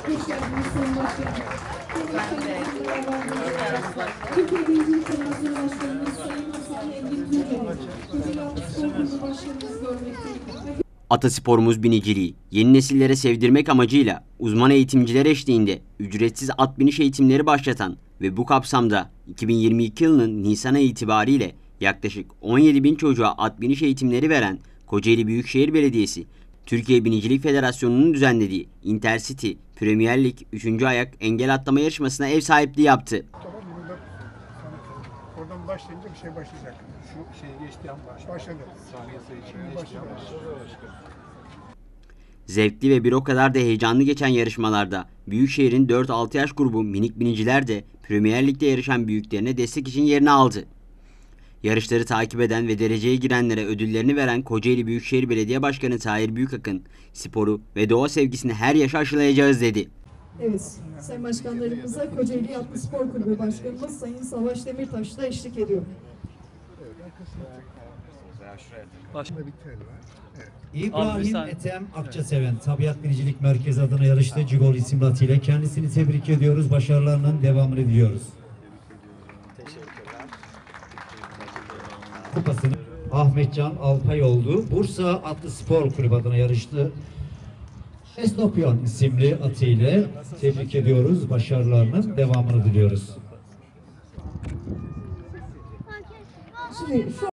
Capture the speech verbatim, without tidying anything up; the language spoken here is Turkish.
Hoş geldiniz Sayın Başkanım. Türkiye Birinci Federasyonu Başkanımız Sayın Hasan Engin Türkmen'i, Kocaeli Atlı Spor Kulübü Başkanımız görmekteyim. Atasporumuz biniciliği yeni nesillere sevdirmek amacıyla uzman eğitimciler eşliğinde ücretsiz at biniş eğitimleri başlatan ve bu kapsamda iki bin yirmi iki yılının Nisan ayı itibariyle yaklaşık on yedi bin çocuğa at biniş eğitimleri veren Kocaeli Büyükşehir Belediyesi, Türkiye Binicilik Federasyonu'nun düzenlediği Intercity Premier Lig üçüncü ayak engel atlama yarışmasına ev sahipliği yaptı. Oradan başlayınca bir şey başlayacak. Şu şey geçti ama başladı. Başladı. Saniye sayıcı Şimdi geçti başladı. ama. Zevkli ve bir o kadar da heyecanlı geçen yarışmalarda Büyükşehir'in dört altı yaş grubu minik biniciler de Premier Lig'de yarışan büyüklerine destek için yerini aldı. Yarışları takip eden ve dereceye girenlere ödüllerini veren Kocaeli Büyükşehir Belediye Başkanı Tahir Büyükakın, sporu ve doğa sevgisini her yaşa aşılayacağız dedi. Evet, Sayın Başkanlarımıza Kocaeli Atlı Spor Kulübü Başkanımız Sayın Savaş Demirtaş da eşlik ediyor. Başında bir tel var. Evet. İbrahim Ethem Akçaseven Tabiat Binicilik Merkezi adına yarıştı. Cigol isimli atıyla kendisini tebrik ediyoruz. Başarılarının devamını diliyoruz. Kupasını Ahmetcan Alpay oldu. Bursa Atlı Spor Kulübü adına yarıştı. Esnopyon isimli atıyla tebrik ediyoruz. Başarılarının devamını diliyoruz. Şimdi şu